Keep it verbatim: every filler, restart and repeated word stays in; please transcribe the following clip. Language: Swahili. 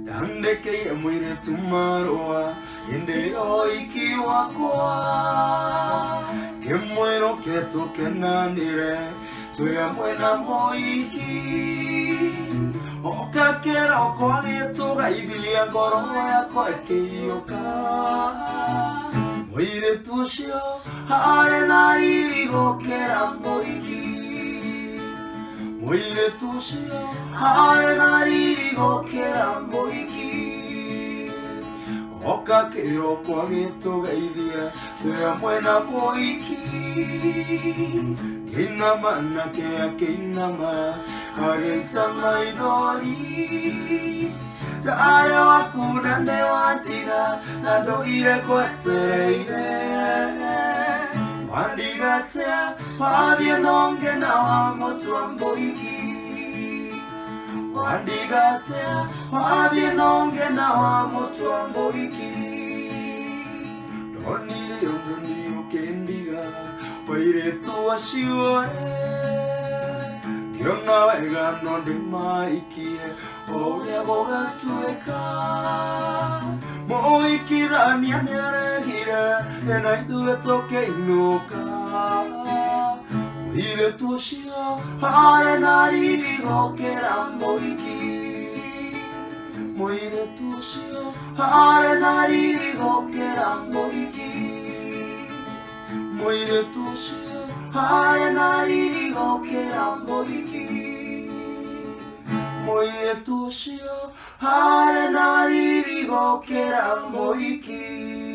Yandekeire mũirĩtu marũa hĩndĩ o iki wakwa kĩmwĩroke tũkenanĩre twĩ hamwe na mũhiki oka kĩroko gĩtũgeithia ngoro yakwa ĩkĩiyũka mũirĩtu ũcio arĩ na riri gũkĩra mũhiki mũirĩtu ũcio arĩ na riri gũkĩra mũhiki oka kĩroko gĩtũgeithia twĩ hamwe na mũhiki kĩinama nake akĩinama agĩita maithori tarĩ waku na nĩ wandiga na ndũire ngwetereire wandiga atĩa wathiĩ nongena wa mũtwa mũhiki wandiga atĩa wathiĩ nongena wa mũtwa mũhiki ndonire ũgeni ũkĩndiga mũirĩtu acio ngĩona wega no ndĩmaikie ũrĩa gũgatuĩka mũhikithania nĩaregire na ithuĩ tũkĩinũka mũirĩtu ũcio arĩ na riri gũkĩra mũhiki mũirĩtu ũcio arĩ na riri gũkĩra mũhiki mũirĩtu ũcio arĩ na riri gũkĩra mũhiki mũirĩtu ũcio arĩ na riri gũkĩra mũhiki